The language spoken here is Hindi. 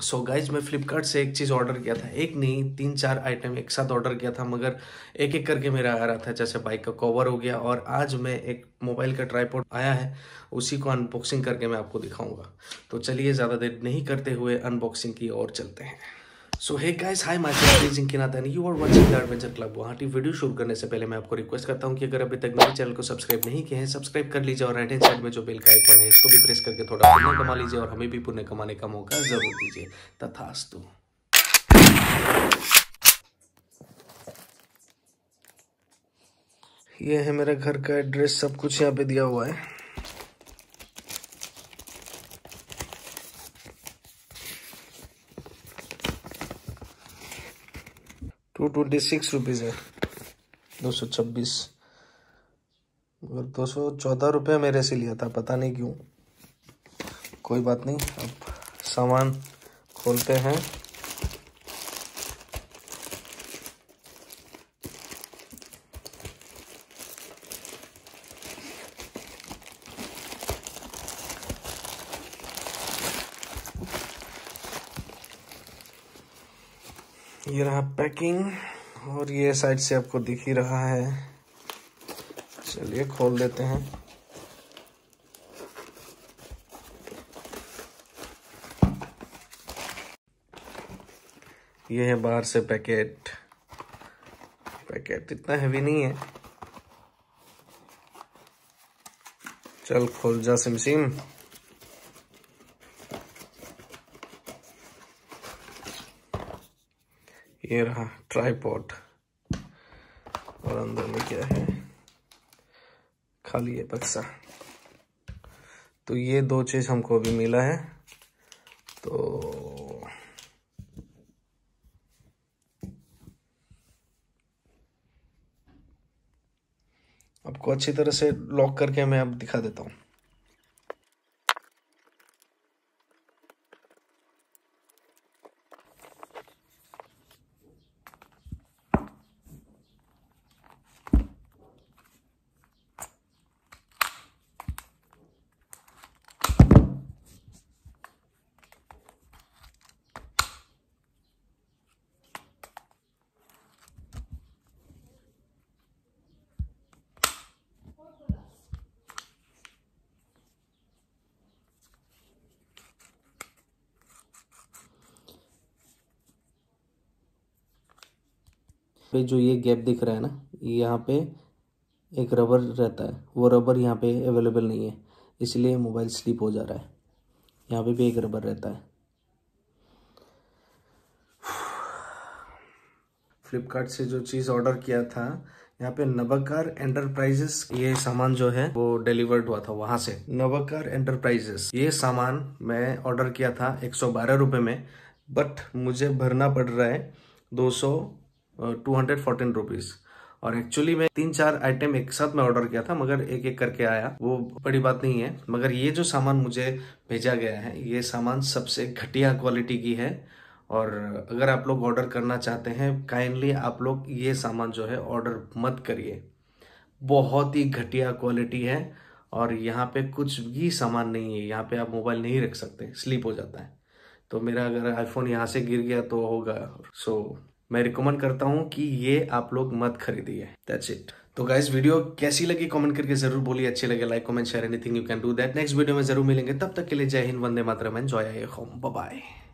सो गाइज मैं फ्लिपकार्ट से एक चीज़ ऑर्डर किया था, एक नहीं 3-4 आइटम एक साथ ऑर्डर किया था, मगर एक एक करके मेरा आ रहा था। जैसे बाइक का कवर हो गया, और आज मैं एक मोबाइल का ट्राइपॉड आया है, उसी को अनबॉक्सिंग करके मैं आपको दिखाऊंगा। तो चलिए ज़्यादा देर नहीं करते हुए अनबॉक्सिंग की ओर चलते हैं। So hey guys, hi my self is Jinkinath and you are watching the adventure club Guwahati. Video शुरू करने से पहले मैं आपको रिक्वेस्ट करता हूं कि अगर अभी तक मेरे चैनल को सब्सक्राइब नहीं किए हैं, सब्सक्राइब कर लीजिए, और राइट हैंड साइड में जो बेल का आइकन है इसको भी प्रेस करके थोड़ा पुण्य कमा लीजिए, और हमें भी पुण्य कमाने का मौका जरूर दीजिए। तथास्तु। ये है मेरा घर का एड्रेस, सब कुछ यहाँ पे दिया हुआ है। ₹226 है, 226, और 214 रुपये मेरे से लिया था, पता नहीं क्यों। कोई बात नहीं, अब सामान खोलते हैं। ये रहा पैकिंग, और ये साइड से आपको दिख ही रहा है। चलिए खोल देते हैं। ये है बाहर से पैकेट इतना हैवी नहीं है। चल खोल जा सिमसिम। ये रहा ट्राइपॉड, और अंदर में क्या है, खाली है बक्सा। तो ये दो चीज हमको अभी मिला है। तो आपको अच्छी तरह से लॉक करके मैं अब दिखा देता हूँ। पे जो ये गैप दिख रहा है ना, यहाँ पे एक रबर रहता है, वो रबर यहाँ पे अवेलेबल नहीं है, इसलिए मोबाइल स्लिप हो जा रहा है। यहाँ पे भी एक रबर रहता है। फ्लिपकार्ट से जो चीज़ ऑर्डर किया था, यहाँ पे नवाकार एंटरप्राइजेस, ये सामान जो है वो डिलीवर्ड हुआ था वहां से। नवाकार एंटरप्राइजेस, ये सामान मैं ऑर्डर किया था 112 रुपये में, बट मुझे भरना पड़ रहा है 214 रुपीज़। और एक्चुअली में 3-4 आइटम एक साथ में ऑर्डर किया था, मगर एक एक करके आया, वो बड़ी बात नहीं है। मगर ये जो सामान मुझे भेजा गया है, ये सामान सबसे घटिया क्वालिटी की है। और अगर आप लोग ऑर्डर करना चाहते हैं, काइंडली आप लोग ये सामान जो है ऑर्डर मत करिए। बहुत ही घटिया क्वालिटी है, और यहाँ पे कुछ भी सामान नहीं है। यहाँ पे आप मोबाइल नहीं रख सकते, स्लिप हो जाता है। तो मेरा अगर आईफोन यहाँ से गिर गया तो होगा। सो मैं रिकमेंड करता हूँ कि ये आप लोग मत खरीदिए। That's it. तो गाइस, वीडियो कैसी लगी कमेंट करके जरूर बोलिए। अच्छी लगे like comment share anything you can do that. Next video में जरूर मिलेंगे, तब तक के लिए जय हिंद, वंदे मातरम, enjoy your home, bye bye.